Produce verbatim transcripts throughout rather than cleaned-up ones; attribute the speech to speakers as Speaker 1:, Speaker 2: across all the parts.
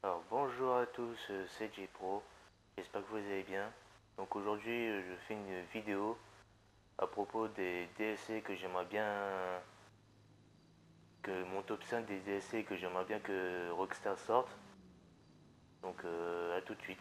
Speaker 1: Alors bonjour à tous, euh, c'est J Pro, j'espère que vous allez bien. Donc aujourd'hui euh, je fais une vidéo à propos des D L C que j'aimerais bien, que mon top cinq des D L C que j'aimerais bien que Rockstar sorte. Donc euh, à tout de suite.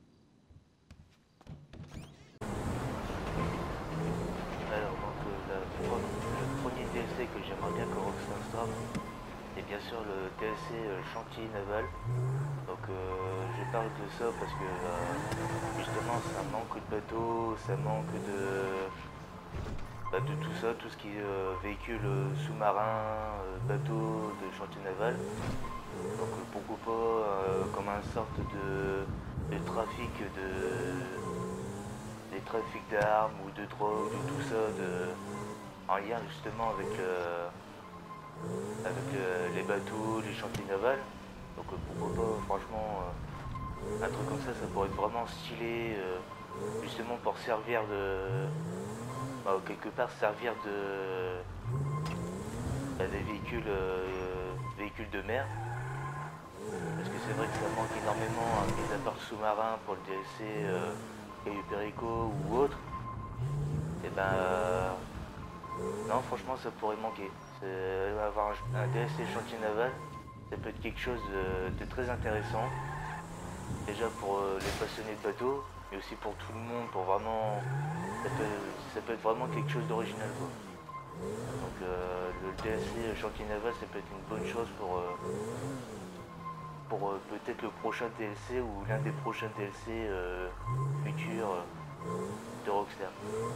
Speaker 1: Alors donc euh, la pro- le premier D L C que j'aimerais bien que Rockstar sorte, c'est bien sûr le D L C euh, chantier naval. Donc euh, je parle de ça parce que euh, justement ça manque de bateaux, ça manque de, bah, de tout ça, tout ce qui est euh, véhicule euh, sous-marin, euh, bateau de chantier naval. Donc euh, pourquoi pas euh, comme un sorte de, de trafic de des trafics d'armes ou de drogue, de tout ça, de, en lien justement avec le, avec le- les bateaux, les chantiers navals. Donc euh, pourquoi pas franchement euh, un truc comme ça ça pourrait être vraiment stylé euh, justement pour servir de bah, quelque part servir de bah, des véhicules euh, véhicules de mer parce que c'est vrai que ça manque énormément hein, mis à part le sous-marin pour le D L C euh, Caillou Perico ou autre et ben euh, non franchement ça pourrait manquer. C'est- avoir un, un D L C chantier naval ça peut être quelque chose de, de très intéressant déjà pour euh, les passionnés de bateau mais aussi pour tout le monde pour vraiment ça peut, ça peut être vraiment quelque chose d'original quoi. Donc euh, le D L C chantier naval ça peut être une bonne chose pour, euh, pour euh, peut-être le prochain D L C ou l'un des prochains D L C euh, futurs euh, de Rockstar.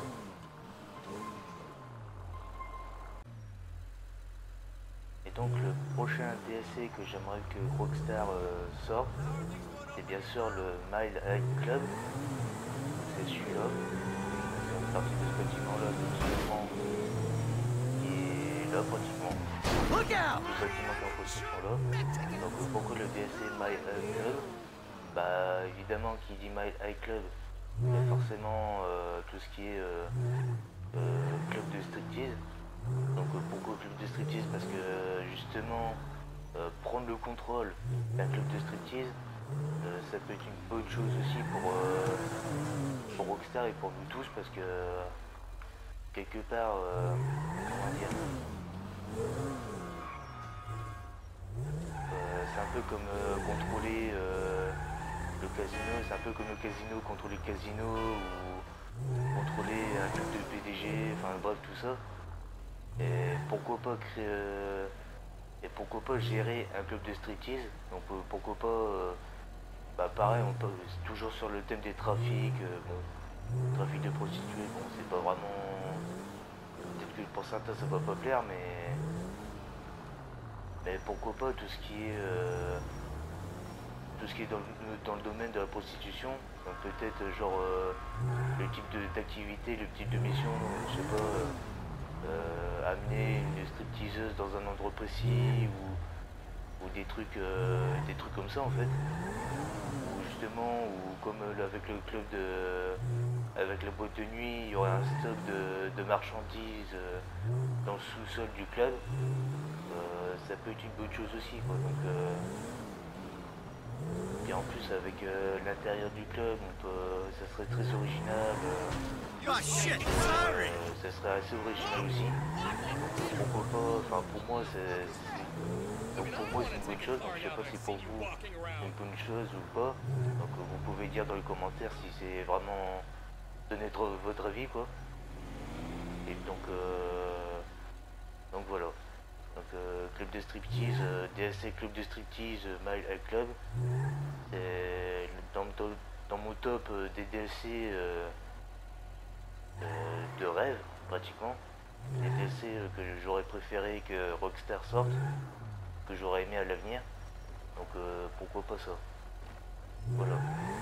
Speaker 1: Et donc le prochain D L C que j'aimerais que Rockstar euh, sorte, c'est bien sûr le Mile High Club. Donc c'est celui-là. C'est une partie de ce bâtiment-là, de ce bâtiment qui est là pratiquement. Tout le bâtiment qui est en construction là. Donc euh, pourquoi le D L C Mile High Club? Bah évidemment qui dit Mile High Club, il y a forcément euh, tout ce qui est euh, euh, club de striptease. Donc euh, pourquoi club de striptease? Parce que euh, justement euh, prendre le contrôle d'un club de striptease, euh, ça peut être une bonne chose aussi pour, euh, pour Rockstar et pour nous tous parce que euh, quelque part, euh, comment dire, euh, c'est un peu comme euh, contrôler euh, le casino, c'est un peu comme le casino contrôler le casino ou contrôler un club de P D G, enfin bref tout ça. Et pourquoi pas créer euh, et pourquoi pas gérer un club de striptease. Donc euh, pourquoi pas euh, bah pareil on peut toujours sur le thème des trafics, euh, bon trafic de prostituées, bon c'est pas vraiment. Peut-être que pour certains ça va pas plaire mais. Mais pourquoi pas tout ce qui est euh, tout ce qui est dans le, dans le domaine de la prostitution. Donc peut-être euh, genre euh, le type d'activité, le type de mission, euh, je sais pas, euh, euh, amener une stripteaseuse dans un endroit précis ou, ou des trucs euh, des trucs comme ça en fait. Ou justement, ou comme euh, avec le club de avec la boîte de nuit, il y aurait un stock de, de marchandises euh, dans le sous-sol du club. Euh, ça peut être une bonne chose aussi quoi. Donc euh, et en plus avec euh, l'intérieur du club, on peut, ça serait très original. Euh,
Speaker 2: Oh shit, siren!
Speaker 1: euh, ça serait assez original aussi. Donc euh, pourquoi pas, enfin pour moi c'est. Donc pour moi c'est une bonne chose, donc je sais pas si pour vous c'est une bonne chose ou pas. Donc euh, vous pouvez dire dans les commentaires si c'est vraiment donner votre avis quoi. Et donc euh, donc voilà. Donc euh, club de striptease, euh, D S C club de striptease, euh, Mile High Club. C'est dans, dans, dans mon top euh, des D L C euh, euh, de rêve pratiquement. Les D L C euh, que j'aurais préféré que Rockstar sorte, que j'aurais aimé à l'avenir. Donc euh, pourquoi pas ça. Voilà.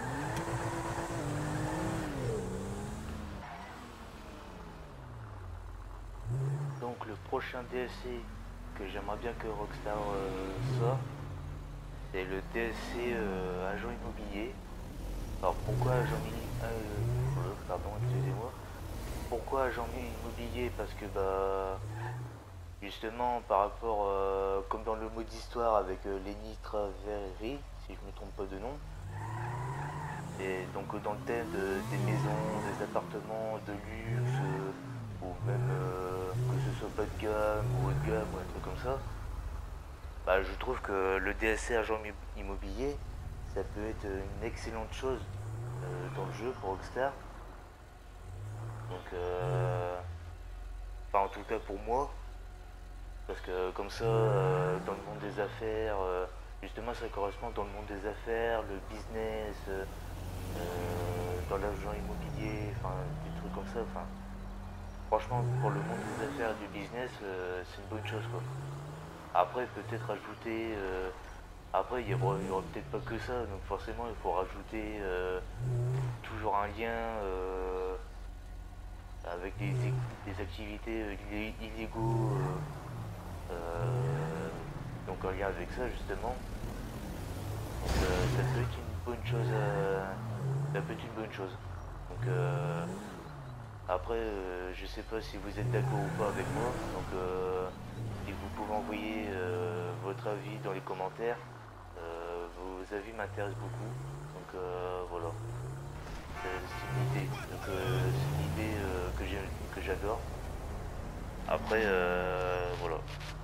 Speaker 1: Donc le prochain D L C que j'aimerais bien que Rockstar euh, sorte, c'est le D L C euh, agent immobilier. Alors pourquoi agent immobilier euh, Pardon, excusez-moi. Pourquoi agent immobilier? Parce que bah justement par rapport, euh, comme dans le mode histoire avec euh, Lenny Traveri, si je me trompe pas de nom. Et donc dans le thème de, des maisons, des appartements de luxe, euh, ou même euh, que ce soit bas de gamme ou haut de gamme ou un truc comme ça, bah, je trouve que le D L C agent immobilier, ça peut être une excellente chose euh, dans le jeu pour Rockstar. Donc, euh, enfin en tout cas pour moi, parce que comme ça, euh, dans le monde des affaires, euh, justement ça correspond dans le monde des affaires, le business. Euh, Euh, dans l'agent immobilier, enfin des trucs comme ça. Enfin, franchement, pour le monde des affaires et du business, euh, c'est une bonne chose quoi. Après, peut-être rajouter. Euh, après, il y aura, aura peut-être pas que ça, donc forcément, il faut rajouter euh, toujours un lien euh, avec des, des activités euh, illégaux. Euh, euh, donc en lien avec ça justement. Donc euh, ça peut être une bonne chose. Euh, ça peut être une bonne chose. Donc euh, après, euh, je sais pas si vous êtes d'accord ou pas avec moi. Donc euh, si vous pouvez envoyer euh, votre avis dans les commentaires. Euh, vos avis m'intéressent beaucoup. Donc euh, voilà. C'est une idée. Donc euh, c'est une idée euh, que j'ai, que j'adore. Après, euh, voilà.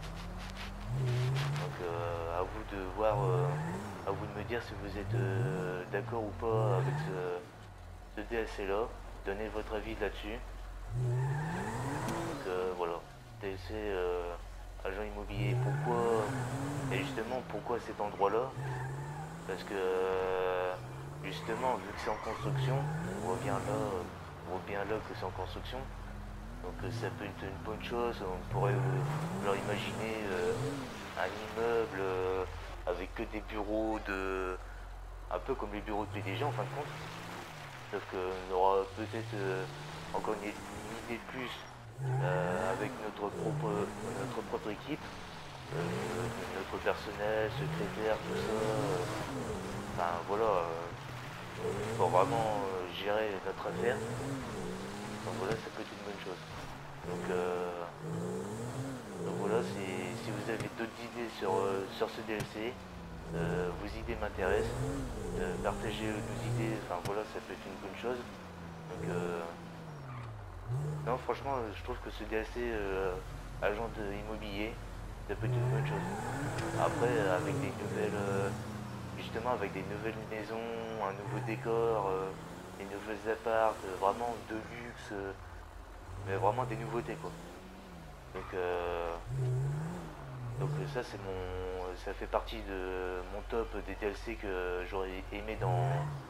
Speaker 1: Donc euh, à vous de voir, euh, à vous de me dire si vous êtes euh, d'accord ou pas avec ce, ce D L C là. Donnez votre avis là-dessus. Donc euh, voilà, D L C euh, agent immobilier. Pourquoi et justement pourquoi cet endroit-là? Parce que euh, justement vu que c'est en construction, on revient là, on revient là que c'est en construction. Donc euh, ça peut être une bonne chose. On pourrait euh, leur imaginer euh, un immeuble euh, avec que des bureaux de, un peu comme les bureaux de P D G en fin de compte. Sauf qu'on aura peut-être euh, encore une, une idée de plus euh, avec notre propre, notre propre équipe, euh, notre personnel, secrétaire, tout ça. Euh, enfin voilà, euh, pour vraiment euh, gérer notre affaire. Donc voilà, ça peut être une bonne chose. Donc, euh, donc voilà, si, si vous avez d'autres idées sur, euh, sur ce D L C, euh, vos idées m'intéressent. Euh, partagez nos idées, enfin voilà, ça peut être une bonne chose. Donc euh, non, franchement, je trouve que ce D L C euh, agent de immobilier, ça peut être une bonne chose. Après, avec des nouvelles, euh, justement avec des nouvelles maisons, un nouveau décor, euh, des nouvelles apparts, euh, vraiment de luxe, euh, mais vraiment des nouveautés quoi. Donc, euh, donc ça c'est mon, ça fait partie de mon top des D L C que j'aurais aimé dans,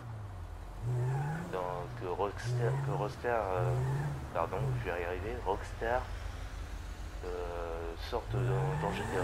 Speaker 1: dans que Rockstar, que Rockstar, euh, pardon, je vais y arriver, Rockstar euh, sorte dans, dans G T A.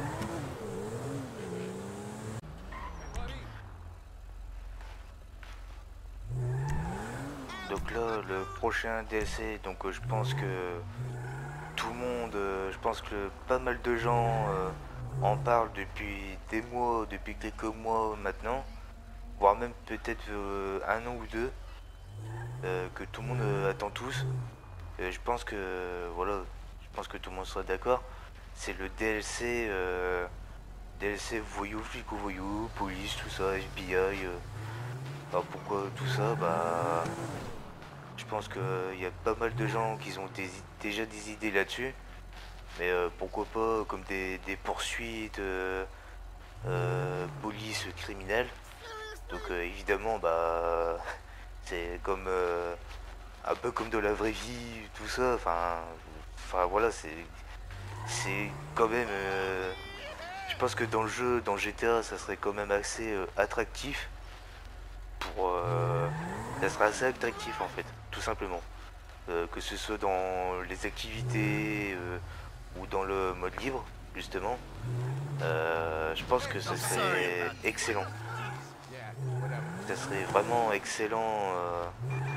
Speaker 1: Donc là, le prochain D L C, donc euh, je pense que tout le monde, euh, je pense que pas mal de gens euh, en parlent depuis des mois, depuis quelques mois maintenant, voire même peut-être euh, un an ou deux, euh, que tout le monde euh, attend tous. Euh, je pense que voilà, je pense que tout le monde sera d'accord. C'est le D L C, euh, D L C voyou, flic ou voyou, police, tout ça, F B I. Euh, bah, pourquoi tout ça? Bah, je pense qu'il y a pas mal de gens qui ont des, déjà des idées là-dessus. Mais euh, pourquoi pas comme des, des poursuites, euh, euh, police criminelle. Donc euh, évidemment, bah, c'est comme euh, un peu comme de la vraie vie, tout ça. Enfin, enfin voilà, c'est c'est quand même. Euh, je pense que dans le jeu, dans G T A, ça serait quand même assez euh, attractif. Pour, euh, ça serait assez attractif en fait, tout simplement. Euh, que ce soit dans les activités euh, ou dans le mode libre, justement. Euh, je pense que ce serait excellent. Ça serait vraiment excellent. Euh,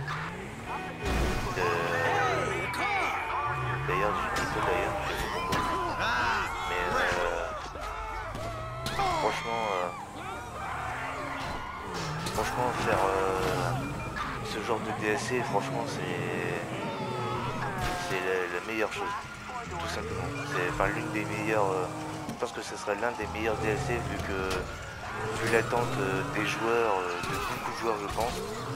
Speaker 1: de... D'ailleurs, je dis pas d'ailleurs, je sais pas pourquoi. Mais euh, franchement, euh, franchement, faire euh, ce genre de D L C, franchement, c'est c'est la, la meilleure chose. tout simplement. C'est enfin l'une des meilleures, euh, je pense que ce serait l'un des meilleurs D L C vu que vu l'attente euh, des joueurs, euh, de beaucoup de joueurs je pense.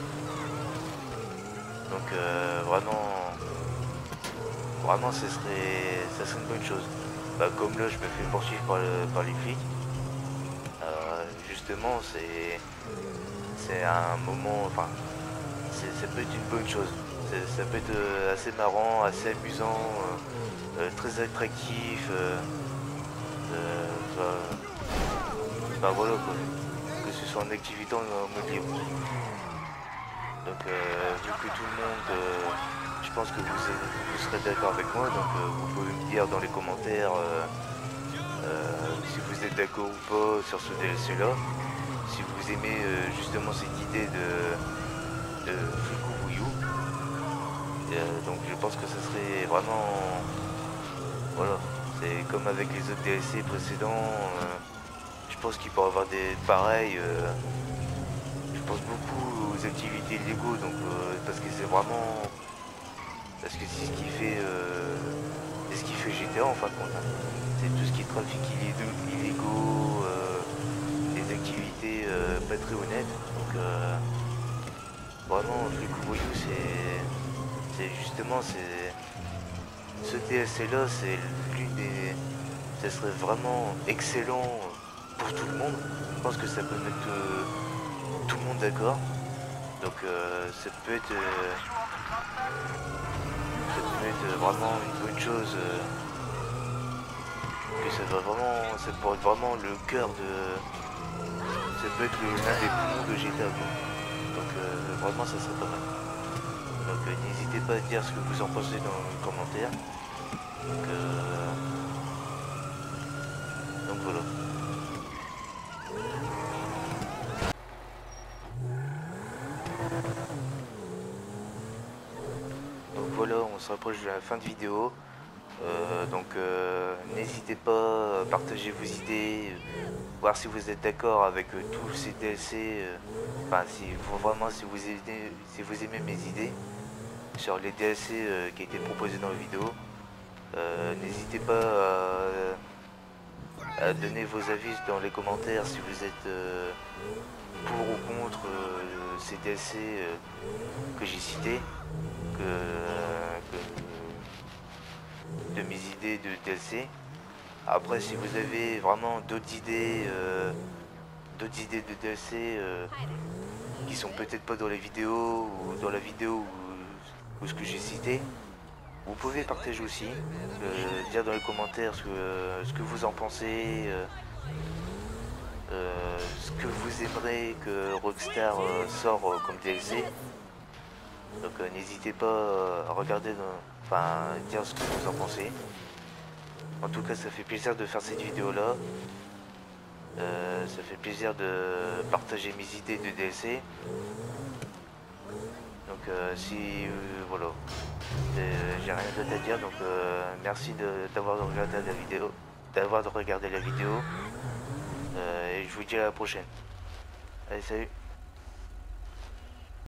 Speaker 1: Donc euh, vraiment, vraiment ce serait, ça serait une bonne chose. Bah, comme là je me fais poursuivre par, le, par les flics, euh, justement c'est c'est un moment, enfin ça peut être une bonne chose. Ça peut être euh, assez marrant, assez amusant, euh, euh, très attractif. Euh, euh, bah, bah voilà quoi, que ce soit en activité ou en mode libre. Donc euh, vu que tout le monde, euh, je pense que vous, vous serez d'accord avec moi, donc euh, vous pouvez me dire dans les commentaires euh, euh, si vous êtes d'accord ou pas sur ce D L C là, si vous aimez euh, justement cette idée de, de Flikou Vouyou. Euh, donc je pense que ça serait vraiment, voilà, c'est comme avec les autres D L C précédents, euh, je pense qu'il pourrait y avoir des pareils, euh, je pense beaucoup aux activités illégaux, donc euh, parce que c'est vraiment, parce que c'est ce qui fait, euh, c'est ce qui fait G T A en fin de compte, hein. C'est tout ce qui est trafic illégaux, euh, des activités euh, pas très honnêtes, donc euh, vraiment Flikou Vouyou c'est... C'est justement, c'est ce D L C là, c'est l'une des, ça serait vraiment excellent pour tout le monde. Je pense que ça peut mettre euh, tout le monde d'accord. Donc euh, ça peut être, euh, ça peut être vraiment une bonne chose. Euh, que ça va vraiment, ça pourrait être vraiment le cœur de, ça peut être l'un des poumons de G T A quoi. Donc euh, vraiment, ça serait pas mal. Donc euh, n'hésitez pas à dire ce que vous en pensez dans les commentaires. Donc, euh... Donc voilà. Donc voilà, on se rapproche de la fin de vidéo. Euh, donc euh, n'hésitez pas à partager vos idées, euh, voir si vous êtes d'accord avec euh, tous ces D L C. Euh, enfin, si vraiment si vous aimez, si vous aimez mes idées sur les D L C euh, qui a été proposés dans la vidéo. Euh, n'hésitez pas à, à donner vos avis dans les commentaires si vous êtes euh, pour ou contre euh, ces D L C euh, que j'ai cités, que, que, de mes idées de D L C. Après, si vous avez vraiment d'autres idées, euh, d'autres idées de D L C euh, qui sont peut-être pas dans les vidéos ou dans la vidéo ou, ou ce que j'ai cité, vous pouvez partager aussi, euh, dire dans les commentaires ce que, ce que vous en pensez, euh, euh, ce que vous aimeriez que Rockstar euh, sort euh, comme D L C. Donc euh, n'hésitez pas euh, à regarder, dans, enfin dire ce que vous en pensez. En tout cas, ça fait plaisir de faire cette vidéo là. Euh, ça fait plaisir de partager mes idées de D L C. Donc euh, si, euh, voilà, euh, j'ai rien d'autre à dire, donc euh, merci d'avoir regardé la vidéo, d'avoir regardé la vidéo, euh, et je vous dis à la prochaine. Allez, salut.